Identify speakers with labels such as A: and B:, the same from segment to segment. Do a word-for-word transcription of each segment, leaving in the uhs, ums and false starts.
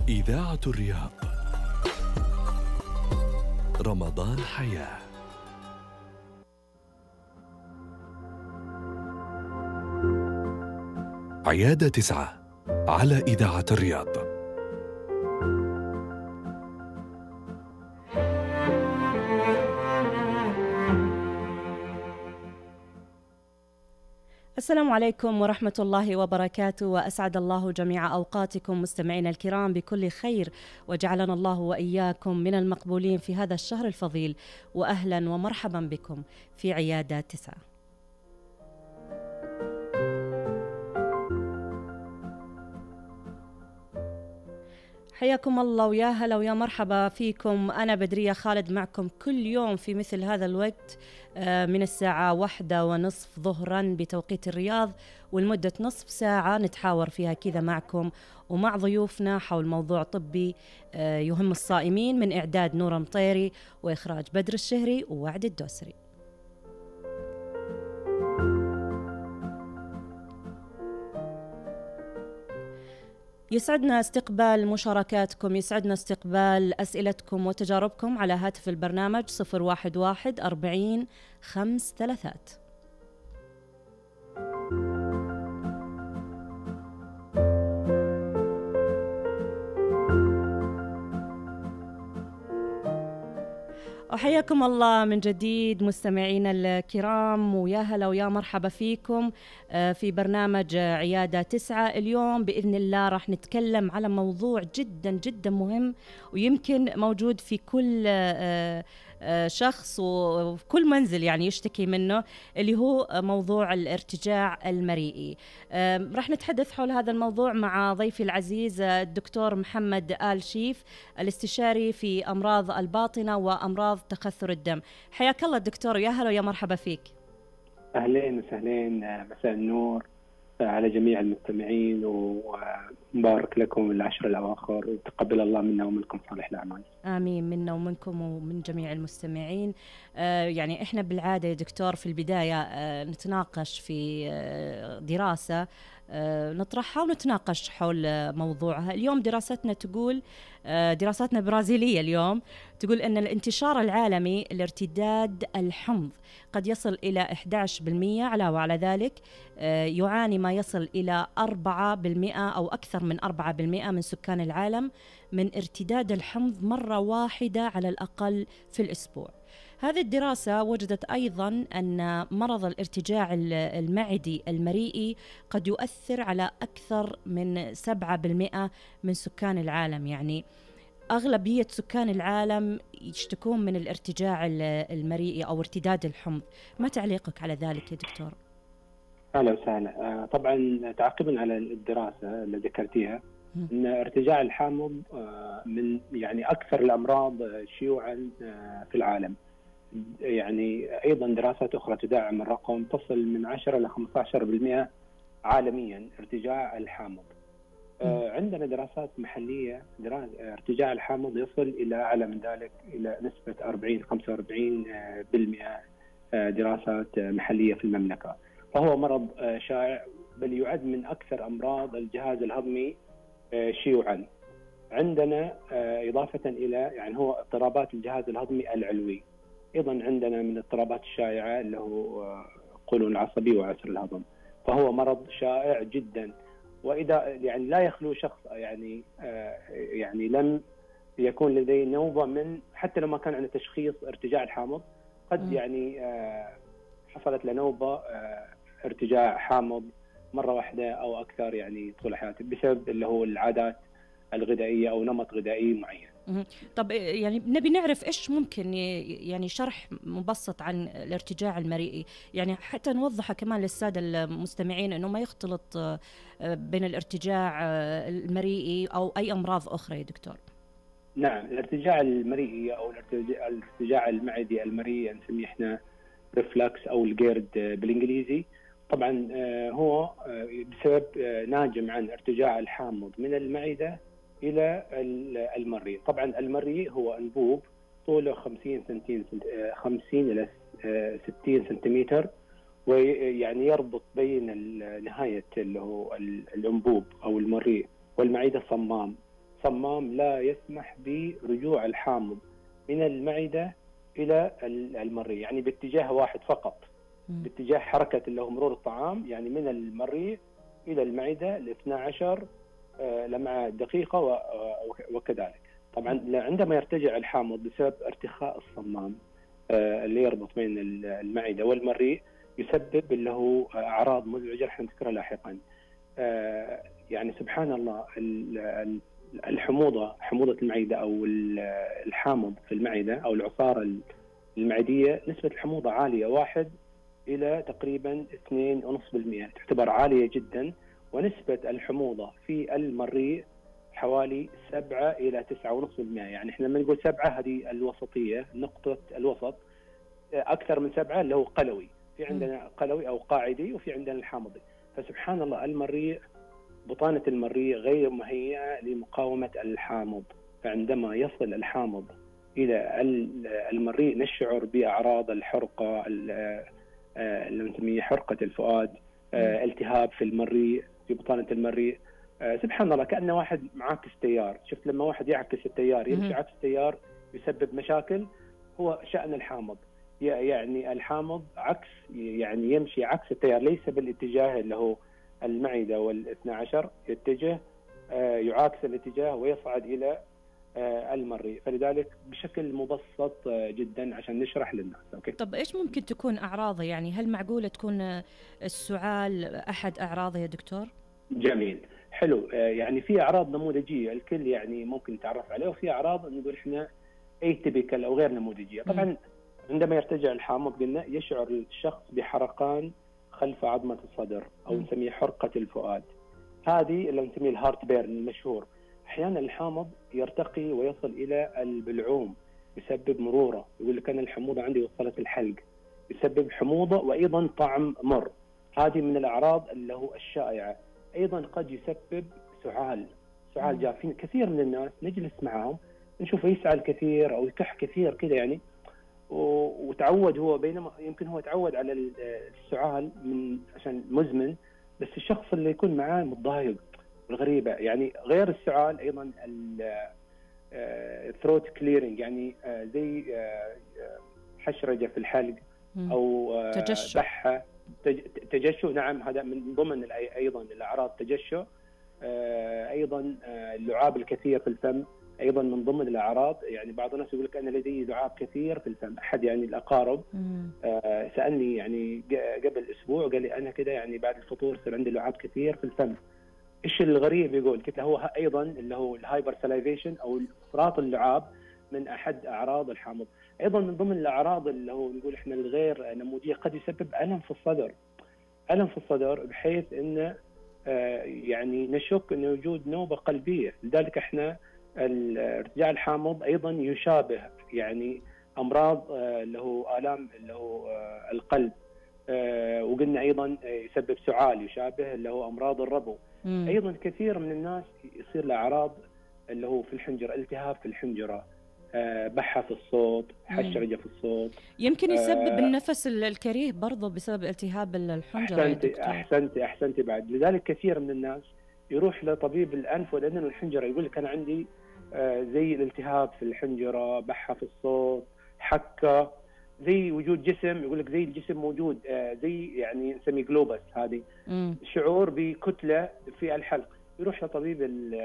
A: إذاعة الرياض. رمضان حياة. عيادة تسعة على إذاعة الرياض.
B: السلام عليكم ورحمة الله وبركاته، وأسعد الله جميع أوقاتكم مستمعينا الكرام بكل خير، وجعلنا الله وإياكم من المقبولين في هذا الشهر الفضيل، وأهلا ومرحبا بكم في عيادة تسعة. حياكم الله ويا هلا ويا مرحبا فيكم. أنا بدرية خالد معكم كل يوم في مثل هذا الوقت من الساعة واحدة ونصف ظهرا بتوقيت الرياض، ولمدة نصف ساعة نتحاور فيها كذا معكم ومع ضيوفنا حول موضوع طبي يهم الصائمين، من إعداد نورة مطيري وإخراج بدر الشهري ووعد الدوسري. يسعدنا استقبال مشاركاتكم، يسعدنا استقبال أسئلتكم وتجاربكم على هاتف البرنامج صفر واحد واحد أربعين خمس ثلاثات. وحياكم الله من جديد مستمعينا الكرام، ويا هلا ويا مرحبا فيكم في برنامج عيادة تسعة. اليوم بإذن الله راح نتكلم على موضوع جدا جدا مهم، ويمكن موجود في كل شخص وفي كل منزل يعني يشتكي منه، اللي هو موضوع الارتجاع المريئي. راح نتحدث حول هذا الموضوع مع ضيفي العزيز الدكتور محمد آل شيف، الاستشاري في أمراض الباطنة وأمراض تخثر الدم. حياك الله دكتور، يا هلا ويا مرحبا فيك.
C: أهلين وسهلين، مساء النور على جميع المستمعين، ومبارك لكم العشر الأواخر، وتقبل الله منا ومنكم صالح الأعمال.
B: آمين، منا ومنكم ومن جميع المستمعين. آه يعني إحنا بالعادة يا دكتور في البداية آه نتناقش في آه دراسة آه نطرحها ونتناقش حول موضوعها. اليوم دراستنا تقول آه دراساتنا برازيلية اليوم تقول أن الانتشار العالمي لارتداد الحمض قد يصل إلى إحدى عشر بالمئة، علاوة على ذلك آه يعاني ما يصل إلى أربعة بالمئة أو أكثر من أربعة بالمئة من سكان العالم من ارتداد الحمض مرة واحدة على الأقل في الأسبوع. هذه الدراسة وجدت أيضاً أن مرض الارتجاع المعدي المريئي قد يؤثر على أكثر من سبعة بالمئة من سكان العالم، يعني أغلبية سكان العالم يشتكون من الارتجاع المريئي أو ارتداد الحمض. ما تعليقك على ذلك يا دكتور؟
C: أهلا وسهلا. طبعا تعقيبا على الدراسة اللي ذكرتيها، أن ارتجاع الحامض من يعني أكثر الأمراض شيوعا في العالم. يعني أيضا دراسات أخرى تدعم الرقم، تصل من عشرة إلى خمسة عشر بالمئة عالميا ارتجاع الحامض. عندنا دراسات محلية ارتجاع الحامض يصل إلى أعلى من ذلك، إلى نسبة أربعين خمسة وأربعين بالمئة دراسات محلية في المملكة. فهو مرض شائع، بل يعد من أكثر أمراض الجهاز الهضمي شيوعا. عندنا إضافة إلى يعني هو اضطرابات الجهاز الهضمي العلوي، أيضا عندنا من الاضطرابات الشائعة اللي هو قولون العصبي وعسر الهضم. فهو مرض شائع جدا، وإذا يعني لا يخلو شخص يعني يعني لم يكون لديه نوبة من، حتى لو ما كان عنده تشخيص ارتجاع الحامض، قد يعني حصلت له نوبة ارتجاع حامض مرة واحدة أو أكثر يعني طول حياته، بسبب اللي هو العادات الغذائية أو نمط غذائي معين.
B: طب يعني نبي نعرف إيش ممكن يعني شرح مبسط عن الارتجاع المريئي، يعني حتى نوضحها كمان للسادة المستمعين إنه ما يختلط بين الارتجاع المريئي أو أي أمراض أخرى يا دكتور.
C: نعم، الارتجاع المريئي أو الارتجاع المعدي المريئي نسميه إحنا ريفلكس أو الجيرد بالإنجليزي. طبعا هو بسبب ناجم عن ارتجاع الحامض من المعدة إلى المريء. طبعا المريء هو أنبوب طوله خمسين إلى ستين سنتيمتر، ويعني يربط بين نهاية اللي هو الأنبوب أو المريء والمعدة الصمام. صمام لا يسمح برجوع الحامض من المعدة إلى المريء، يعني باتجاه واحد فقط، باتجاه حركة اللي هو مرور الطعام، يعني من المريء إلى المعدة ل اثنتي عشرة لمعة دقيقة وكذلك. طبعا عندما يرتجع الحامض بسبب ارتخاء الصمام اللي يربط بين المعدة والمريء يسبب اللي هو أعراض مزعجة رح نذكرها لاحقا. يعني سبحان الله الحموضة حموضة المعدة أو الحامض في المعدة أو العصارة المعدية نسبة الحموضة عالية، واحد إلى تقريبا اثنين فاصلة خمسة بالمئة، تعتبر عالية جدا. ونسبة الحموضة في المريء حوالي سبعة إلى تسعة فاصلة خمسة بالمئة، يعني احنا لما نقول سبعة هذه الوسطية، نقطة الوسط. أكثر من سبعة اللي هو قلوي، في عندنا قلوي أو قاعدي وفي عندنا الحامضي. فسبحان الله المريء، بطانة المريء غير مهيئة لمقاومة الحامض، فعندما يصل الحامض إلى المريء نشعر بأعراض الحرقة اللي نسميه حرقة الفؤاد، التهاب في المريء في بطانة المريء. سبحان الله كأنه واحد معاكس تيار، شفت لما واحد يعكس التيار يمشي عكس التيار يسبب مشاكل، هو شأن الحامض. يعني الحامض عكس، يعني يمشي عكس التيار، ليس بالاتجاه اللي هو المعدة والاثنى عشر، يتجه يعاكس الاتجاه ويصعد إلى المريء. فلذلك بشكل مبسط جدا عشان نشرح للناس. أوكي.
B: طب إيش ممكن تكون أعراضه؟ يعني هل معقولة تكون السعال أحد أعراضه يا دكتور؟
C: جميل، حلو. يعني في أعراض نموذجية الكل يعني ممكن يتعرف عليها، وفي أعراض نقول إحنا atypical أو غير نموذجية. طبعا م. عندما يرتجع الحامض قلنا يشعر الشخص بحرقان خلف عظمة الصدر أو نسميه حرقة الفؤاد، هذه اللي نسميه الهارت بيرن المشهور. أحيانا الحامض يرتقي ويصل إلى البلعوم، يسبب مرورة، يقول لك أنا الحموضة عندي وصلت الحلق، يسبب حموضة وأيضا طعم مر. هذه من الأعراض اللي هو الشائعة. أيضا قد يسبب سعال، سعال جاف. كثير من الناس نجلس معهم نشوفه يسعل كثير أو يكح كثير كذا يعني، وتعود هو، بينما يمكن هو تعود على السعال من عشان مزمن، بس الشخص اللي يكون معاه متضايق. الغريبة يعني غير السعال أيضا الثروت كليرنج، يعني زي حشرجة في الحلق أو
B: تجشؤ.
C: بحة، تجشؤ. نعم، هذا من ضمن أيضا الأعراض، تجشؤ. أيضا اللعاب الكثير في الفم أيضا من ضمن الأعراض. يعني بعض الناس يقول لك أنا لدي لعاب كثير في الفم. أحد يعني الأقارب آه سألني يعني قبل أسبوع، قال لي أنا كده يعني بعد الفطور صار عندي لعاب كثير في الفم. إيش الغريب؟ يقول قلت له هو أيضا اللي هو الهايبر سلايفيشن أو إفراط اللعاب من أحد أعراض الحامض. أيضا من ضمن الأعراض اللي هو نقول إحنا الغير نموذجية قد يسبب ألم في الصدر، ألم في الصدر بحيث إنه آه يعني نشك إنه وجود نوبة قلبية. لذلك إحنا الارتجاع الحامض ايضا يشابه يعني امراض اللي هو الام اللي هو القلب، وقلنا ايضا يسبب سعال يشابه اللي هو امراض الربو. مم. ايضا كثير من الناس يصير له اعراض اللي هو في الحنجره، التهاب في الحنجره، بحه في الصوت، حشرجه في الصوت.
B: يمكن يسبب آه النفس الكريه برضه بسبب التهاب الحنجره.
C: احسنت احسنت احسنت بعد. لذلك كثير من الناس يروح لطبيب الانف والاذن والحنجره، يقول لك انا عندي آه زي الالتهاب في الحنجره، بحه في الصوت، حكه، زي وجود جسم، يقول لك زي الجسم موجود، آه زي يعني نسميه جلوبس، هذه م. شعور بكتله في الحلق. يروح لطبيب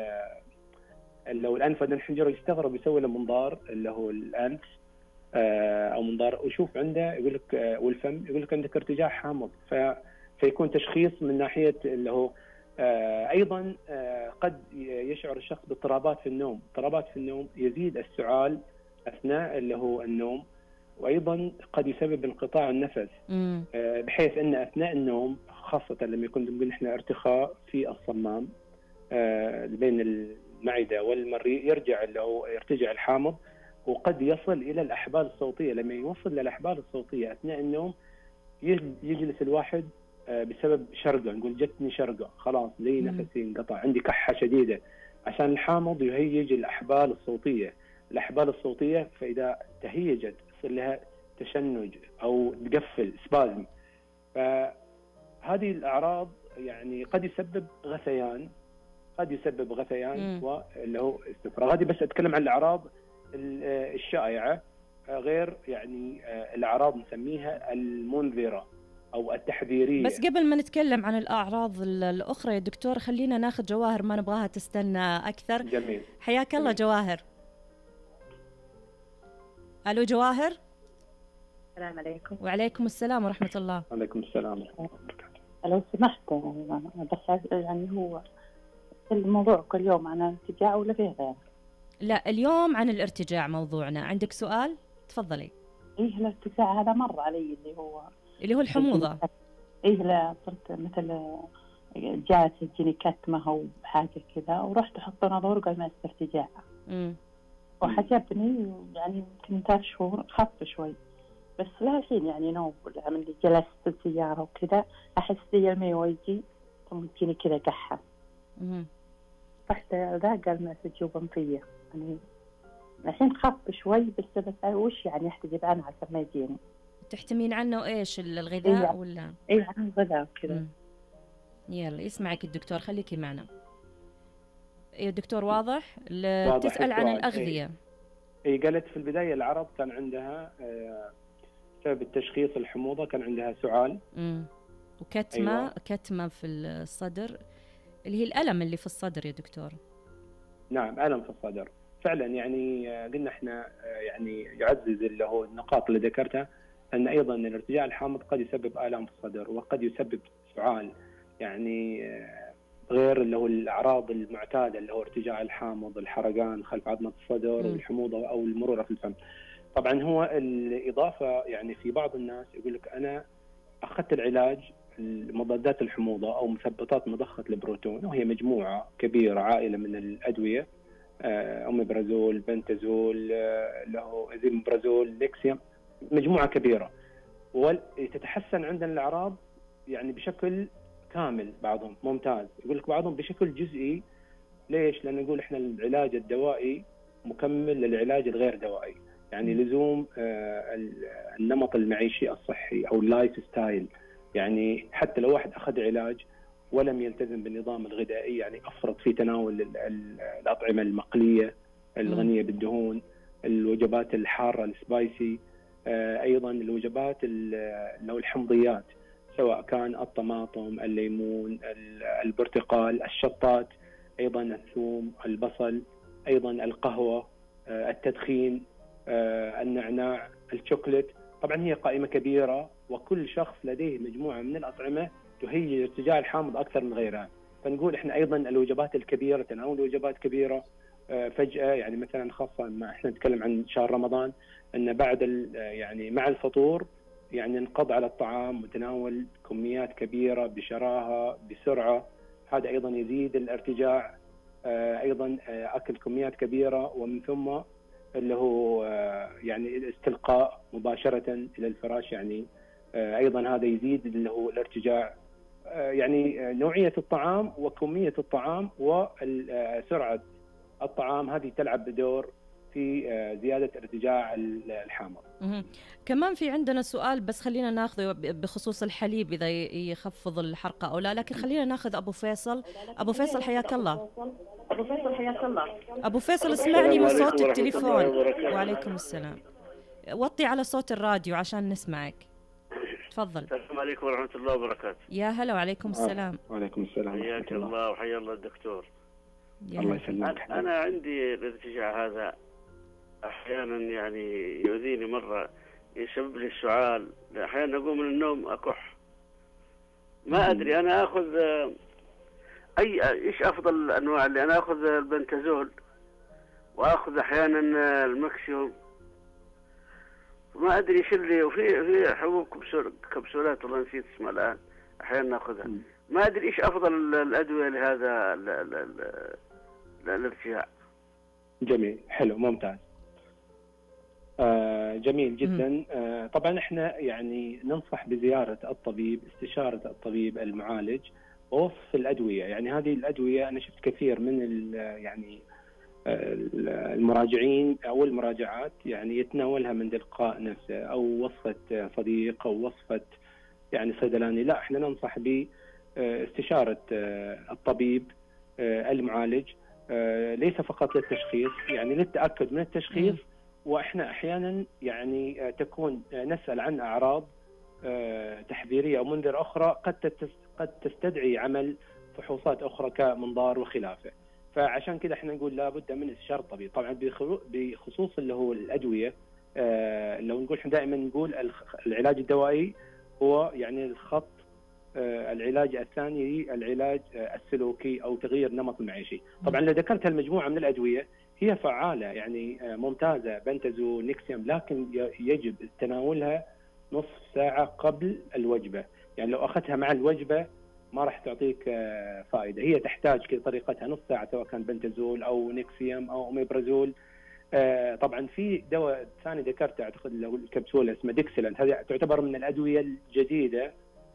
C: اللي هو الانف والاذن والحنجره، يستغرب، يسوي له منظار اللي هو الانف آه او منظار، ويشوف عنده يقول لك آه والفم يقول لك عندك ارتجاع حامض. ف فيكون تشخيص من ناحيه اللي هو آه ايضا آه قد يشعر الشخص باضطرابات في النوم، اضطرابات في النوم، يزيد السعال اثناء اللي هو النوم، وايضا قد يسبب انقطاع النفس آه بحيث ان اثناء النوم خاصه لما يكون نقول احنا ارتخاء في الصمام آه بين المعده والمريء، يرجع اللي هو يرتجع الحامض، وقد يصل الى الاحبال الصوتيه. لما يوصل للاحبال الصوتيه اثناء النوم يجلس الواحد بسبب شرقه، نقول جتني شرقه، خلاص زي نفسي انقطع، عندي كحه شديده، عشان الحامض يهيج الاحبال الصوتيه. الاحبال الصوتيه فاذا تهيجت يصير لها تشنج او تقفل، سبازم. فهذه الاعراض يعني قد يسبب غثيان، قد يسبب غثيان واللي هو استفراغ. هذه بس اتكلم عن الاعراض الشائعه، غير يعني الاعراض نسميها المنذره او التحذيريه.
B: بس قبل ما نتكلم عن الاعراض الاخرى يا دكتور، خلينا ناخذ جواهر، ما نبغاها تستنى اكثر.
C: جميل.
B: حياك الله جواهر. الو جواهر.
D: السلام عليكم.
B: وعليكم السلام ورحمه الله.
C: وعليكم السلام ورحمه الله وبركاته.
D: لو سمحت بس يعني هو الموضوع كل يوم عن الارتجاع ولا فيه غير؟
B: لا اليوم عن الارتجاع موضوعنا. عندك سؤال؟ تفضلي.
D: ايه الارتجاع هذا مر علي اللي هو
B: اللي هو الحموضه.
D: ايه لا صرت مثل جات تجيني كتمه او حاجه كذا، ورحت احط نظور قال ما ارتجاع.
B: امم
D: وحجبني يعني يمكن ثلاث شهور، خف شوي بس لا شيء يعني نوب. من جلست في السياره وكذا احس لي المي يجي ثم تجيني كذا كحه.
B: امم
D: رحت ذا قال ما سجوبا فيا يعني الحين خف شوي بس بس وش يعني احتجب عنه عشان ما يجيني.
B: تحتمين عنه ايش؟ الغذاء
D: إيه
B: ولا؟
D: اي عن الغذاء وكذا.
B: يلا يسمعك الدكتور، خليكي معنا. اي الدكتور واضح؟
C: واضح
B: تسأل عن
C: السؤال.
B: الأغذية.
C: اي قالت في البدايه العرض كان عندها بسبب التشخيص الحموضه، كان عندها سعال
B: امم وكتمه.
C: أيوة.
B: كتمه في الصدر اللي هي الألم اللي في الصدر يا دكتور.
C: نعم ألم في الصدر فعلا. يعني قلنا احنا يعني يعزز اللي هو النقاط اللي ذكرتها ان ايضا الارتجاع الحامض قد يسبب آلام في الصدر وقد يسبب سعال، يعني غير اللي هو الاعراض المعتاده اللي هو ارتجاع الحامض، الحرقان خلف عظمه الصدر والحموضه او المرونه في الفم. طبعا هو الاضافه يعني في بعض الناس يقول لك انا اخذت العلاج مضادات الحموضه او مثبطات مضخه البروتون، وهي مجموعه كبيره عائله من الادويه، اوميبرازول، بنتازول، له ازيمبرازول، ليكسيوم، مجموعه كبيره، وتتحسن عندنا الاعراض يعني بشكل كامل، بعضهم ممتاز، يقول لك بعضهم بشكل جزئي. ليش؟ لأن نقول احنا العلاج الدوائي مكمل للعلاج الغير دوائي، يعني لزوم النمط المعيشي الصحي او اللايف ستايل. يعني حتى لو واحد اخذ علاج ولم يلتزم بالنظام الغذائي، يعني افرط في تناول الاطعمه المقليه الغنيه بالدهون، الوجبات الحاره السبايسي، ايضا الوجبات لو الحمضيات سواء كان الطماطم، الليمون، البرتقال، الشطات، ايضا الثوم، البصل، ايضا القهوه، التدخين، النعناع، الشوكولات. طبعا هي قائمه كبيره وكل شخص لديه مجموعه من الاطعمه تهيج ارتجاع الحامض اكثر من غيرها. فنقول احنا ايضا الوجبات الكبيره، تناول وجبات كبيره فجاه، يعني مثلا خاصه ما احنا نتكلم عن شهر رمضان، ان بعد يعني مع الفطور يعني ننقض على الطعام وتناول كميات كبيره بشراهه بسرعه، هذا ايضا يزيد الارتجاع. ايضا اكل كميات كبيره ومن ثم اللي هو يعني الاستلقاء مباشره الى الفراش، يعني ايضا هذا يزيد اللي هو الارتجاع. يعني نوعيه الطعام وكميه الطعام وسرعه الطعام هذه تلعب بدور في زياده ارتجاع الحامض.
B: كمان في عندنا سؤال بس خلينا ناخذه بخصوص الحليب اذا يخفض الحرقه او لا، لكن خلينا ناخذ ابو فيصل. ابو فيصل حياك الله.
D: ابو فيصل حياك الله.
B: ابو فيصل اسمعني من صوت التليفون. وعليكم السلام. وطي على صوت الراديو عشان نسمعك. تفضل.
E: السلام عليكم ورحمه الله وبركاته.
B: يا هلا وعليكم السلام.
C: وعليكم السلام.
E: حياك الله وحيا الله الدكتور.
C: الله يسلمك.
E: انا عندي الارتجاع هذا احيانا يعني يؤذيني، مره يسبب لي السعال، احيانا اقوم من النوم اكح. ما ادري انا اخذ اي ايش افضل الانواع اللي انا اخذ؟ البنتازول واخذ احيانا المكسيوم، ما ادري ايش اللي، وفي في حبوب كبسول كبسولات والله نسيت اسمها الان احيانا ناخذها. ما ادري ايش افضل الادويه لهذا الارتجاع.
C: جميل، حلو، ممتاز. آه جميل جدا. آه طبعا احنا يعني ننصح بزياره الطبيب، استشاره الطبيب المعالج ووصف الادويه. يعني هذه الادويه انا شفت كثير من يعني المراجعين او المراجعات يعني يتناولها من تلقاء نفسه او وصفه صديق او وصفه يعني صيدلاني. لا، احنا ننصح باستشاره الطبيب المعالج ليس فقط للتشخيص، يعني للتأكد من التشخيص. وإحنا أحيانا يعني تكون نسأل عن أعراض تحذيرية أو منذر أخرى قد قد تستدعي عمل فحوصات أخرى كمنظار وخلافه. فعشان كده احنا نقول لابد من استشارة الطبيب. طبعا بخصوص اللي هو الأدوية، لو نقول احنا دائما نقول العلاج الدوائي هو يعني الخط العلاج الثاني العلاج السلوكي أو تغيير نمط المعيشي. طبعا لو ذكرت المجموعة من الأدوية هي فعالة يعني ممتازة، بنتازول، نيكسيوم، لكن يجب تناولها نصف ساعة قبل الوجبة. يعني لو أخذتها مع الوجبة ما راح تعطيك فائدة. هي تحتاج كده طريقتها نص ساعة، سواء كان بنتازول أو نيكسيوم أو أوميبرازول. طبعا في دواء ثاني ذكرته أعتقد له الكبسولة اسمه ديكسلنت، هذه تعتبر من الأدوية الجديدة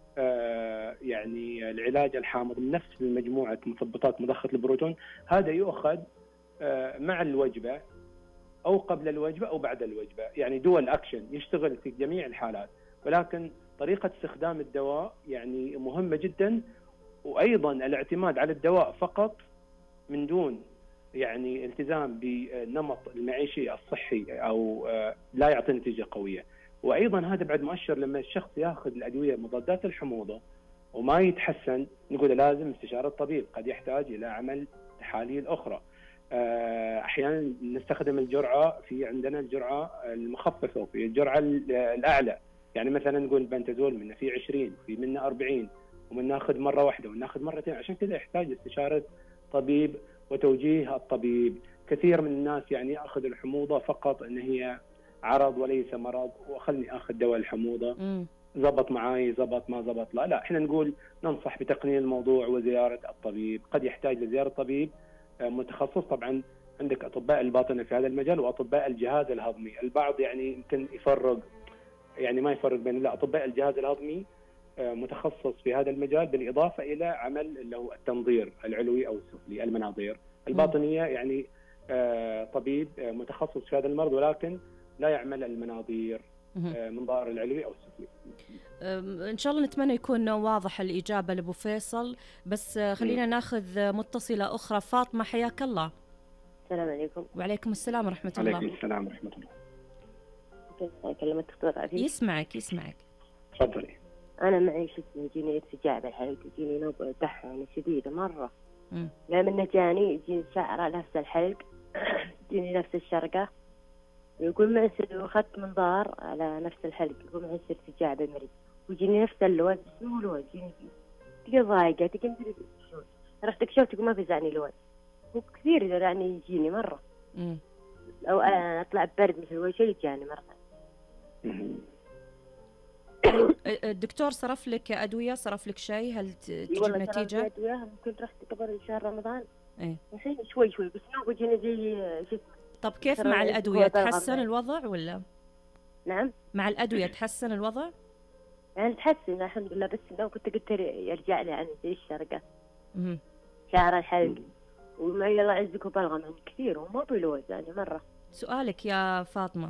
C: يعني العلاج الحامض من نفس مجموعة مثبطات مضخة البروتون. هذا يؤخذ مع الوجبة أو قبل الوجبة أو بعد الوجبة، يعني دول أكشن، يشتغل في جميع الحالات. ولكن طريقة استخدام الدواء يعني مهمة جدا، وأيضا الاعتماد على الدواء فقط من دون يعني التزام بالنمط المعيشي الصحي أو لا يعطي نتيجة قوية. وأيضا هذا بعد مؤشر لما الشخص يأخذ الأدوية مضادات الحموضة وما يتحسن، نقول لازم استشارة الطبيب، قد يحتاج إلى عمل تحاليل أخرى. أحيانا نستخدم الجرعة، في عندنا الجرعة المخففة وفي الجرعة الأعلى. يعني مثلا نقول البنتازول منه في عشرين وفي منه أربعين، ومن ناخذ مرة واحدة وناخذ مرتين. عشان كذا يحتاج استشارة طبيب وتوجيه الطبيب. كثير من الناس يعني يأخذ الحموضة فقط أن هي عرض وليس مرض، وخلني أخذ دواء الحموضة زبط معاي زبط ما زبط لا لا. احنا نقول ننصح بتقنين الموضوع وزيارة الطبيب. قد يحتاج لزيارة طبيب متخصص. طبعا عندك أطباء الباطنة في هذا المجال وأطباء الجهاز الهضمي. البعض يعني يمكن يفرق، يعني ما يفرق بين لا أطباء الجهاز الهضمي متخصص في هذا المجال، بالإضافة إلى عمل اللي هو التنظير العلوي أو السفلي، المناظير. الباطنية يعني طبيب متخصص في هذا المرض ولكن لا يعمل المناظير، منظار العلوي أو السفلي.
B: إن شاء الله نتمنى يكون واضح الإجابة لأبو فيصل. بس خلينا ناخذ متصلة أخرى. فاطمة حياك الله.
F: السلام عليكم.
B: وعليكم السلام ورحمة الله.
C: عليكم السلام ورحمة الله.
F: أكلم الدكتور عفيف.
B: يسمعك يسمعك.
C: تفضلي.
F: أنا معي شو اسمه يجيني ارتجاع بالحلق، يجيني نوبة دحانة شديدة مرة. لا منه جاني يجيني شعر نفس الحلق، يجيني نفس الشرقة. يقول معي أخذت منظار على نفس الحلق، يقول معي ارتجاع بالمريض، ويجيني نفس اللوز بس مو لوز، يجيني تلقى ضايقة تلقى مدري شو. رحت كشفت يقول ما فزعني لوز، وكثير يعني يجيني مرة.
B: مم.
F: أو أنا أطلع ببرد مثل أول شيء يجاني مرة.
B: الدكتور صرف لك أدوية، صرف لك شيء، هل تجيب
F: والله
B: نتيجة؟
F: والله أدوية ممكن رحت قبل شهر رمضان.
B: إيه.
F: الحين شوي شوي بس نوبة جيني زي شو.
B: طب كيف مع الأدوية تحسن الوضع ولا؟
F: نعم.
B: مع الأدوية تحسن الوضع؟
F: يعني تحسن الحمد لله، بس لو كنت قلت يرجع لي عن زي الشرقة.
B: امم.
F: شعر الحلق وما يلا عزك وبلغم عن كثير وما بلوز يعني مرة.
B: سؤالك يا فاطمة.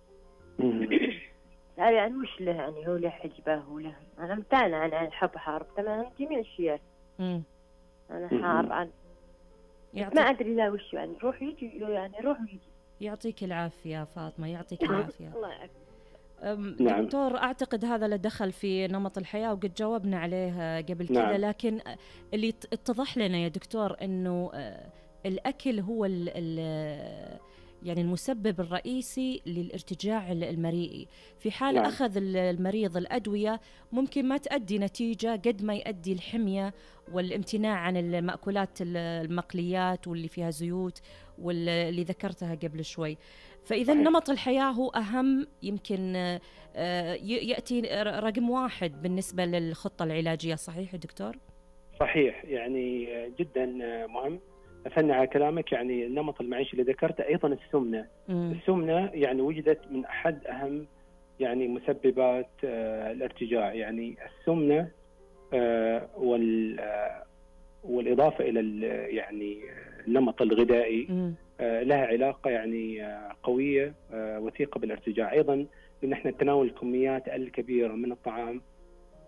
F: لا يعني وش له يعني هو له حجبه وله أنا متعنى عن الحب حارب تمام جميع الشيء.
B: امم.
F: أنا حار عن
B: يعطيك...
F: ما أدري لا وش يعني روح يجي يعني روح يجي.
B: يعطيك العافية فاطمة، يعطيك العافية.
F: الله يعافيك.
B: دكتور أعتقد هذا له دخل في نمط الحياة وقد جاوبنا عليه قبل كذا. نعم. لكن اللي اتضح لنا يا دكتور أنه الأكل هو ال ال يعني المسبب الرئيسي للارتجاع المريئي. في حال نعم. أخذ المريض الأدوية ممكن ما تؤدي نتيجة قد ما يؤدي الحمية والامتناع عن المأكولات المقليات واللي فيها زيوت واللي ذكرتها قبل شوي. فإذا نمط الحياة هو أهم، يمكن يأتي رقم واحد بالنسبة للخطة العلاجية. صحيح دكتور؟
C: صحيح، يعني جدا مهم. أثنى على كلامك. يعني النمط المعيشي اللي ذكرته أيضا السمنة. م. السمنة يعني وجدت من أحد أهم يعني مسببات آه الارتجاع. يعني السمنة آه وال آه والإضافة إلى يعني النمط الغذائي آه لها علاقة يعني آه قوية آه وثيقة بالارتجاع. أيضا إن إحنا تناول الكميات الكبيرة من الطعام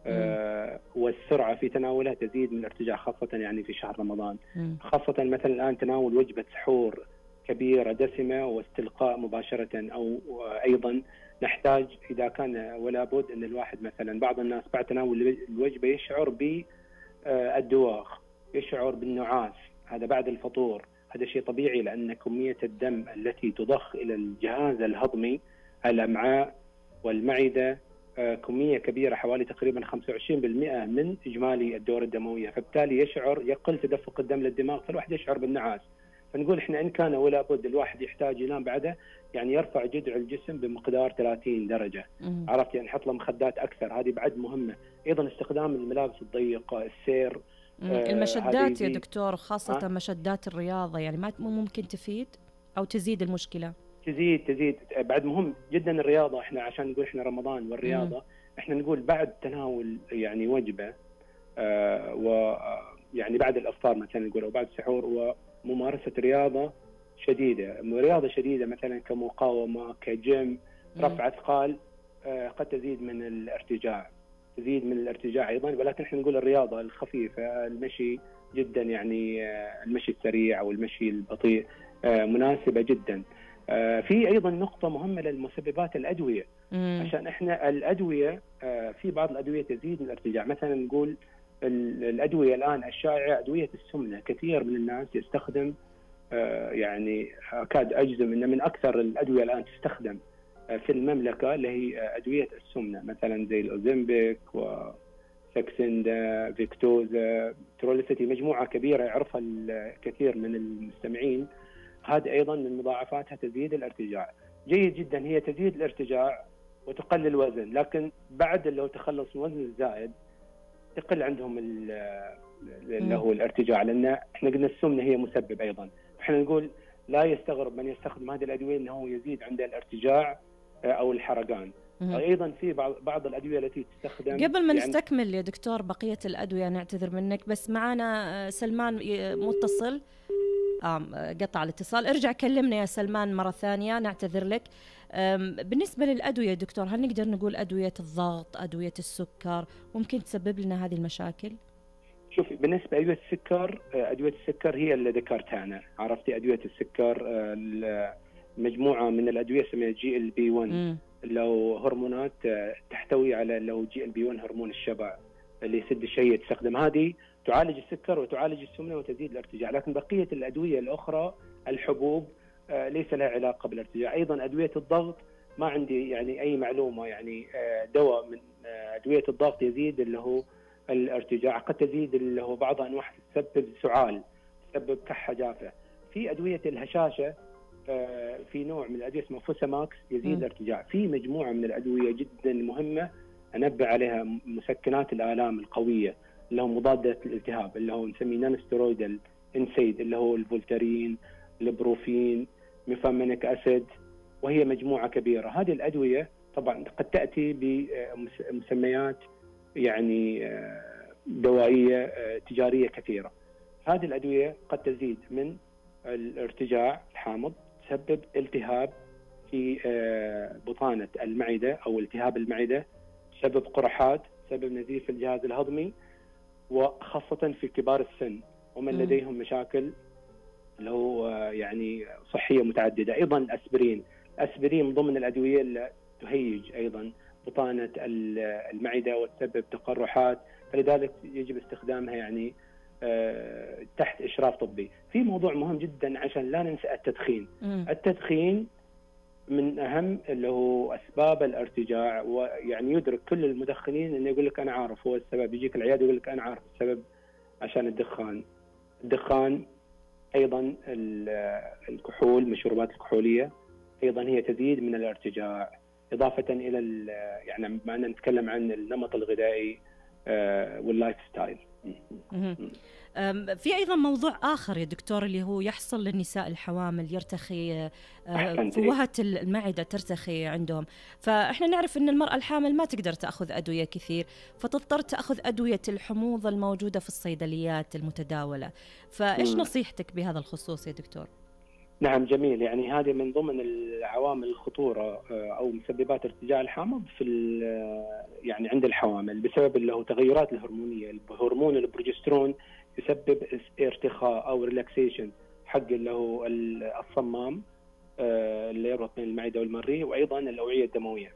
C: آه والسرعه في تناولها تزيد من الارتجاع، خاصه يعني في شهر رمضان. خاصه مثلا الان تناول وجبه سحور كبيره دسمه واستلقاء مباشره، او ايضا نحتاج اذا كان ولا بد ان الواحد مثلا بعض الناس بعد تناول الوجبه يشعر بالدواخ، يشعر بالنعاس، هذا بعد الفطور. هذا شيء طبيعي لان كميه الدم التي تضخ الى الجهاز الهضمي، الامعاء والمعده، كميه كبيره حوالي تقريبا خمسة وعشرين بالمئة من اجمالي الدوره الدمويه، فبالتالي يشعر يقل تدفق الدم للدماغ، فالواحد يشعر بالنعاس. فنقول احنا ان كان ولا بد الواحد يحتاج ينام بعده، يعني يرفع جذع الجسم بمقدار ثلاثين درجه. مم. عرفت يعني نحط له مخدات اكثر، هذه بعد مهمه. ايضا استخدام الملابس الضيقه، السير،
B: آه المشدات يا دكتور، خاصه آه؟ مشدات الرياضه، يعني ما ممكن تفيد او تزيد المشكله؟
C: تزيد تزيد بعد مهم جدا الرياضه. احنا عشان نقول احنا رمضان والرياضه، مم. احنا نقول بعد تناول يعني وجبه آه و يعني بعد الافطار مثلا نقول او بعد السحور، وممارسه رياضه شديده، رياضه شديده مثلا كمقاومه، كجيم، رفع اثقال، آه قد تزيد من الارتجاع، تزيد من الارتجاع ايضا. ولكن احنا نقول الرياضه الخفيفه، المشي جدا يعني آه المشي السريع او المشي البطيء آه مناسبه جدا. آه في ايضا نقطه مهمه للمسببات الادويه. مم. عشان احنا الادويه آه في بعض الادويه تزيد من الارتجاع، مثلا نقول الادويه الان الشائعه ادويه السمنه، كثير من الناس يستخدم آه يعني اكاد اجزم ان من اكثر الادويه الان تستخدم آه في المملكه اللي هي ادويه السمنه، مثلا زي الاوزمبيك وساكسندا، فيكتوزا، تروليسيتي، مجموعه كبيره يعرفها الكثير من المستمعين. هذا ايضا من مضاعفاتها تزيد الارتجاع. جيد جدا هي تزيد الارتجاع وتقلل الوزن، لكن بعد لو تخلص من الوزن الزائد تقل عندهم اللي هو الارتجاع، لان احنا قلنا السمنه هي مسبب ايضا. احنا نقول لا يستغرب من يستخدم هذه الادويه انه يزيد عنده الارتجاع او الحرقان. ايضا في بعض بعض الادويه التي تستخدم.
B: قبل ما يعني نستكمل يا دكتور بقيه الادويه، نعتذر منك بس معنا سلمان متصل، آه قطع الاتصال. ارجع كلمنا يا سلمان مرة ثانية، نعتذر لك. بالنسبة للأدوية دكتور، هل نقدر نقول أدوية الضغط، أدوية السكر ممكن تسبب لنا هذه المشاكل؟
C: شوفي بالنسبة لأدوية السكر، أدوية السكر هي اللي ذكرتها أنا، عرفتي أدوية السكر مجموعة من الأدوية اسمها جي ال بي واحد، اللي هو هرمونات تحتوي على اللي هو جي ال بي واحد هرمون الشبع اللي يسد الشهية، تستخدم هذه تعالج السكر وتعالج السمنه وتزيد الارتجاع. لكن بقيه الادويه الاخرى الحبوب آه ليس لها علاقه بالارتجاع. ايضا ادويه الضغط ما عندي يعني اي معلومه، يعني آه دواء من آه ادويه الضغط يزيد اللي هو الارتجاع، قد تزيد اللي هو بعض انواع تسبب سعال، تسبب كحه جافه. في ادويه الهشاشه آه في نوع من الادويه اسمه فوساماكس يزيد الارتجاع. في مجموعه من الادويه جدا مهمه انبه عليها، مسكنات الالام القويه اللي هو مضادة الالتهاب، اللي هو نسميه نون ستيرويدال انسيد، اللي هو الفولتارين، البروفين، ميفامينيك اسيد، وهي مجموعة كبيرة. هذه الأدوية طبعا قد تأتي بمسميات يعني دوائية تجارية كثيرة. هذه الأدوية قد تزيد من الارتجاع الحامض، تسبب التهاب في بطانة المعدة أو التهاب المعدة، تسبب قرحات، تسبب نزيف في الجهاز الهضمي، وخاصة في كبار السن ومن لديهم مشاكل اللي هو يعني صحية متعددة. أيضا الأسبرين، الأسبرين ضمن الأدوية اللي تهيج أيضا بطانة المعدة وتسبب تقرحات، فلذلك يجب استخدامها يعني تحت إشراف طبي. في موضوع مهم جدا عشان لا ننسى التدخين. التدخين من أهم اللي هو أسباب الارتجاع، ويعني يدرك كل المدخنين إنه يقول لك أنا عارف هو السبب، يجيك العيادة يقول لك أنا عارف السبب عشان الدخان. الدخان أيضا الكحول، المشروبات الكحولية أيضا هي تزيد من الارتجاع، إضافة إلى يعني بما أن نتكلم عن النمط الغذائي واللايف ستايل.
B: في أيضا موضوع آخر يا دكتور اللي هو يحصل للنساء الحوامل، يرتخي فوهة المعدة، ترتخي عندهم. فإحنا نعرف أن المرأة الحامل ما تقدر تأخذ أدوية كثير، فتضطر تأخذ أدوية الحموضة الموجودة في الصيدليات المتداولة. فإيش نصيحتك بهذا الخصوص يا دكتور؟
C: نعم جميل. يعني هذه من ضمن العوامل الخطورة أو مسببات ارتجاع الحمض في يعني عند الحوامل بسبب اللي هو تغيرات الهرمونية. هرمون البروجسترون يسبب ارتخاء أو ريلاكسيشن حق اللي هو الصمام اللي يربط بين المعدة والمريء وأيضا الأوعية الدموية،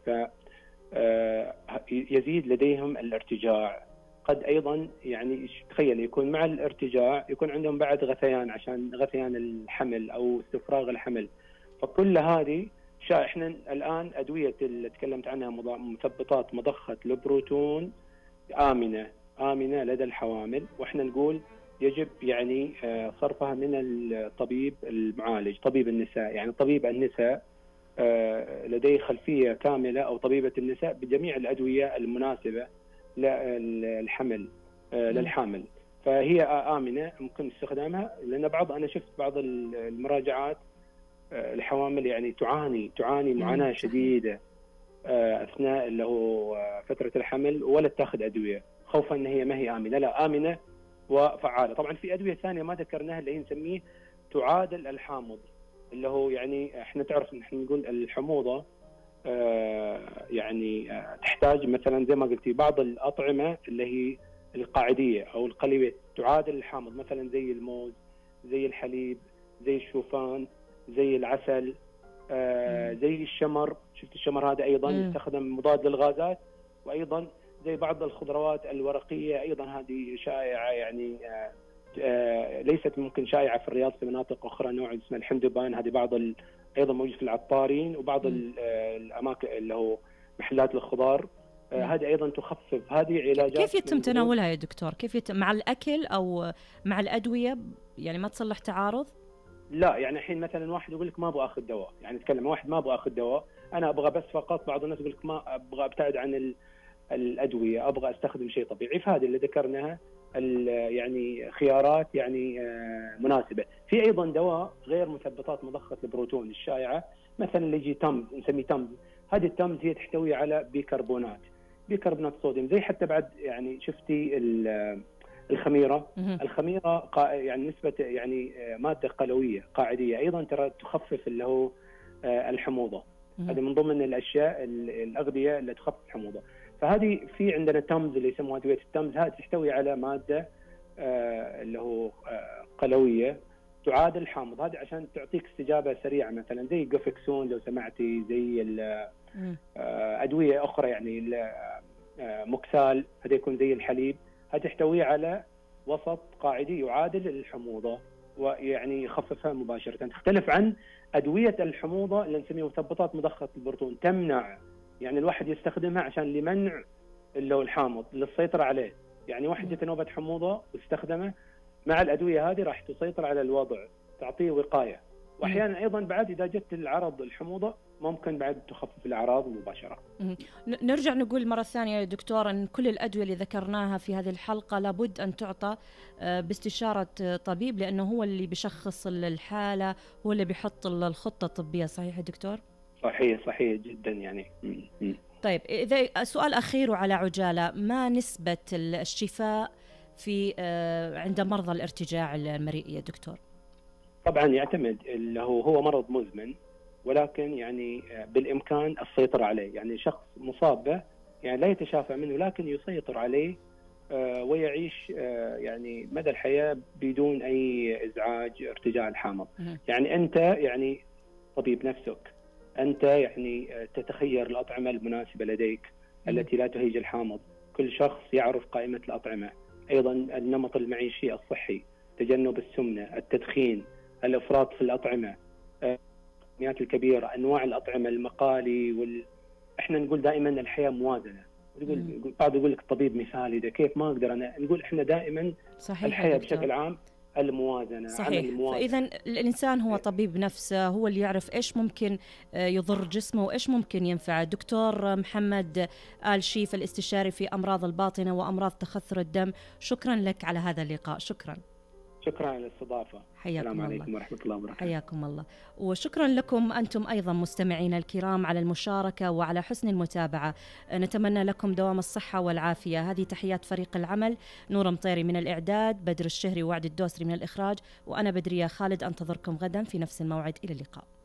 C: فيزيد لديهم الارتجاع. قد أيضا يعني تخيل يكون مع الارتجاع يكون عندهم بعد غثيان عشان غثيان الحمل أو استفراغ الحمل. فكل هذه احنا الآن أدوية اللي تكلمت عنها مثبطات مضخة البروتون آمنة آمنة لدى الحوامل، وإحنا نقول يجب يعني صرفها من الطبيب المعالج، طبيب النساء. يعني طبيب النساء لديه خلفية كاملة أو طبيبة النساء بجميع الأدوية المناسبة للحمل للحامل، فهي آمنة ممكن استخدامها. لأن بعض أنا شفت بعض المراجعات الحوامل يعني تعاني تعاني معاناة شديدة أثناء اللي هو فترة الحمل ولا تاخذ أدوية خوفا أن هي ما هي آمنة. لا، آمنة وفعالة. طبعا في أدوية ثانية ما ذكرناها اللي هي نسميه تعادل الحامض، اللي هو يعني احنا تعرف ان احنا نقول الحموضة آه يعني آه تحتاج مثلا زي ما قلتي بعض الأطعمة اللي هي القاعدية أو القليوية تعادل الحامض، مثلا زي الموز، زي الحليب، زي الشوفان، زي العسل، آه زي الشمر. شفت الشمر هذا أيضا يستخدم مضاد للغازات، وأيضا زي بعض الخضروات الورقية أيضا هذه شائعة يعني آه آه ليست ممكن شائعة في الرياض في مناطق أخرى، نوع اسمه الحندبان، هذه بعض ال... أيضا موجود في العطارين وبعض الأماكن اللي هو محلات الخضار. آه هذه أيضا تخفف هذه علاجات.
B: كيف يتم تناولها يا دكتور؟ كيف يتم مع الأكل أو مع الأدوية؟ يعني ما تصلح تعارض؟
C: لا، يعني الحين مثلا واحد يقول لك ما أبغى أخذ دواء، يعني تكلم واحد ما أبغى أخذ دواء، أنا أبغى بس فقط. بعض الناس يقول لك ما أبغى أبتعد عن ال... الأدوية، أبغى أستخدم شيء طبيعي. فهذه اللي ذكرناها يعني خيارات يعني مناسبة. في أيضا دواء غير مثبطات مضخة البروتون الشائعة، مثلا اللي يجي تمز، نسميه تمز. هذه التمز هي تحتوي على بيكربونات بيكربونات صوديوم، زي حتى بعد يعني شفتي الخميرة. الخميرة يعني نسبة يعني مادة قلوية قاعدية أيضا ترى تخفف اللي هو الحموضة. هذه من ضمن الأشياء الأغذية اللي تخفف الحموضة. فهذه في عندنا تمز اللي يسموها أدوية التمز، هذه تحتوي على مادة آه اللي هو آه قلوية تعادل الحامض. هذه عشان تعطيك استجابة سريعة، مثلا زي الجوفكسون لو سمعتي، زي آه أدوية أخرى يعني آه موكسال، هذا يكون زي الحليب. هذه تحتوي على وسط قاعدي يعادل الحموضة ويعني يخففها مباشرة. تختلف عن أدوية الحموضة اللي نسميها مثبطات مضخة البروتون، تمنع يعني الواحد يستخدمها عشان لمنع اللي هو الحامض للسيطرة عليه. يعني واحد جت نوبة حموضة واستخدمه، مع الأدوية هذه راح تسيطر على الوضع، تعطيه وقاية. وأحيانا أيضا بعد إذا جت العرض الحموضة ممكن بعد تخفف الأعراض مباشرة.
B: نرجع نقول مرة ثانية يا دكتور أن كل الأدوية اللي ذكرناها في هذه الحلقة لابد أن تعطى باستشارة طبيب، لأنه هو اللي بيشخص الحالة، هو اللي بيحط الخطة الطبية. صحيح يا دكتور؟
C: صحيح صحيح جدا يعني.
B: طيب إذا سؤال أخير وعلى عجالة، ما نسبة الشفاء في عند مرضى الارتجاع المريء يا دكتور؟
C: طبعا يعتمد، اللي هو هو مرض مزمن، ولكن يعني بالإمكان السيطرة عليه. يعني شخص مصاب به يعني لا يتشافى منه، لكن يسيطر عليه ويعيش يعني مدى الحياة بدون أي إزعاج ارتجاع الحامض. يعني أنت يعني طبيب نفسك، أنت يعني تتخير الأطعمة المناسبة لديك التي لا تهيج الحامض. كل شخص يعرف قائمة الأطعمة. أيضا النمط المعيشي الصحي، تجنب السمنة، التدخين، الإفراط في الأطعمة، الكميات الكبيرة، أنواع الأطعمة، المقالي وال... إحنا نقول دائما الحياة موازنة. يقول بعض يقول لك طبيب مثالي ده كيف ما أقدر أنا. نقول إحنا دائما الحياة بشكل عام الموازنة.
B: صحيح. فإذا الإنسان هو طبيب نفسه، هو اللي يعرف إيش ممكن يضر جسمه وإيش ممكن ينفعه. دكتور محمد آل شيف، الاستشاري في أمراض الباطنة وأمراض تخثر الدم، شكرا لك على هذا اللقاء. شكرا.
C: شكرا على الاستضافة.
B: حياكم
C: السلام
B: الله.
C: عليكم ورحمة الله وبركاته.
B: حياكم الله، وشكرا لكم أنتم أيضا مستمعينا الكرام على المشاركة وعلى حسن المتابعة. نتمنى لكم دوام الصحة والعافية. هذه تحيات فريق العمل، نور مطيري من الإعداد، بدر الشهري ووعد الدوسري من الإخراج، وأنا بدرية خالد أنتظركم غدا في نفس الموعد. إلى اللقاء.